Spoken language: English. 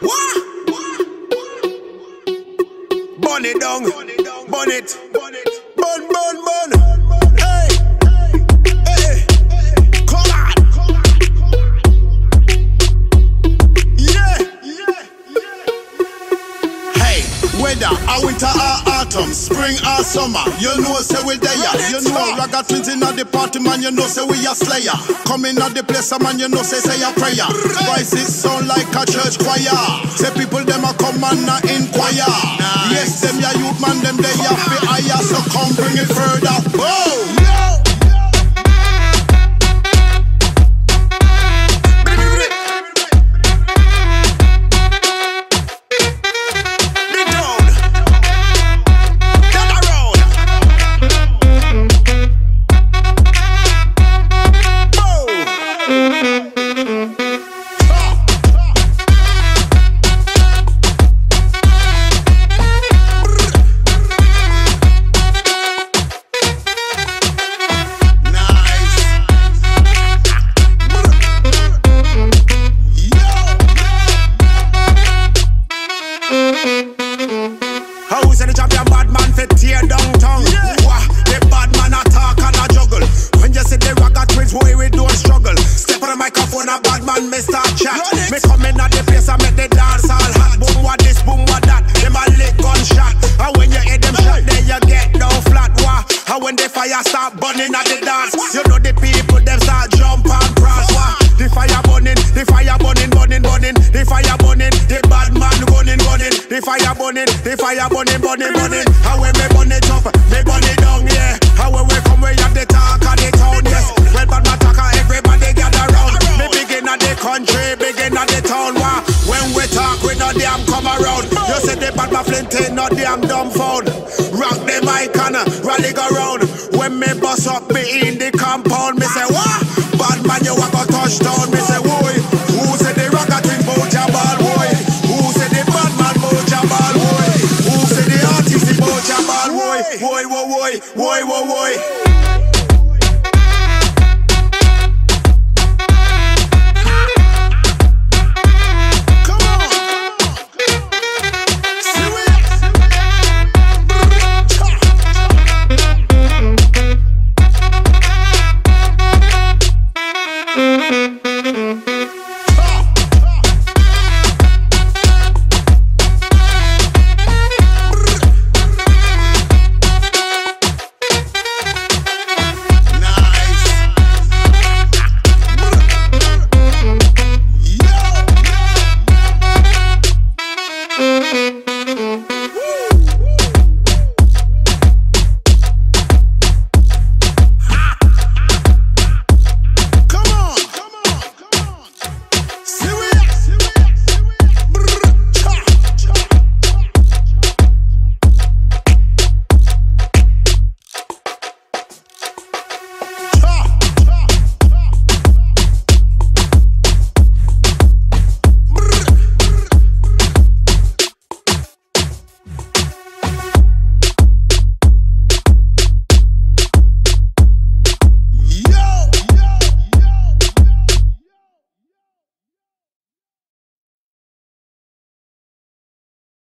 What? Burn it down, burn it, burn, burn, burn. Hey, hey, come on. Yeah. Hey, whether a winter or autumn, spring or summer, you know say we there. You know Ragga Twins inna the party, man. You know say we a slayer. Come inna the place, man. You know say a prayer. Voices sound like a church choir. Say people them a come and a inquire. Yes, them ya youth man, them they ya fi higher. So come bring it further. Whoa. Who say the champion bad man fit tear down tongue? Yeah. Wah, the bad man attack and a juggle. When you see the Ragga Twins, boy, we don't struggle. Step on the microphone, a bad man, me start chat. Me come in at the place and make the dance all hot. Boom, what this, boom, what that. Them a lick gunshot. And when you hear them shot, then you get down flat. Wah, and when the fire start burning at the dance, you know the people, them start jump and cross. Wah, the fire burning, the fire burning, burning, burning. The fire burning, the bad man running, running. The fire burning, the fire burning, burning, burning. And when me burn it up, me burn it down, yeah. And when we come, we have the talk of the town, yes. When bad man talk, everybody gather round. Me begin at the country, begin at the town, wah. When we talk, we no damn come around. You say the bad man flinting, no damn dumbfound. Rock the mic and rally go round. When me bust up, me in the compound, me say, what? Bad man, you want go touchdown, me say, woy. Who say the Ragga Twins bout your ball, woy? Who say the bad man bout your ball, woy? Who say the artist bout your ball, woy? Woy, woy, woy, woy, woy, woy. Mm-hmm.